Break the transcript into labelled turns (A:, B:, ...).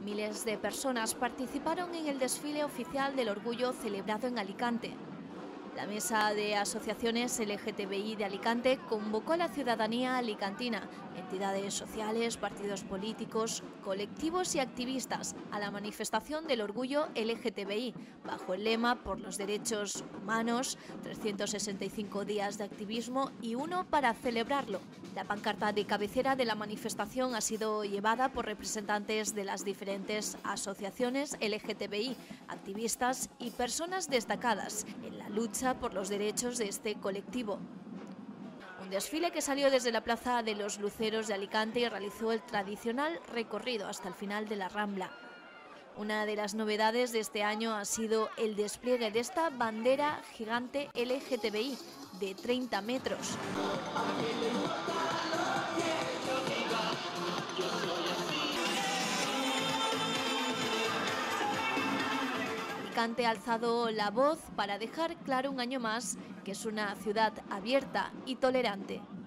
A: Miles de personas participaron en el desfile oficial del orgullo celebrado en Alicante. La Mesa de Asociaciones LGTBI de Alicante convocó a la ciudadanía alicantina, entidades sociales, partidos políticos, colectivos y activistas a la manifestación del orgullo LGTBI, bajo el lema "Por los derechos humanos", 365 días de activismo y uno para celebrarlo. La pancarta de cabecera de la manifestación ha sido llevada por representantes de las diferentes asociaciones LGTBI, activistas y personas destacadas en la lucha por los derechos de este colectivo. Un desfile que salió desde la Plaza de los Luceros de Alicante y realizó el tradicional recorrido hasta el final de la Rambla. Una de las novedades de este año ha sido el despliegue de esta bandera gigante LGTBI de 30 metros. Alicante ha alzado la voz para dejar claro un año más que es una ciudad abierta y tolerante.